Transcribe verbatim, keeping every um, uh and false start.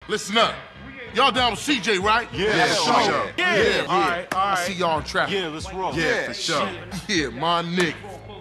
Listen up. Y'all down with C J, right? Yeah, yeah, for sure. sure. Yeah, yeah, yeah. All right, all right. I see y'all in traffic. Yeah, let's roll. Yeah, Yeah, for sure. shit. Yeah, my nigga.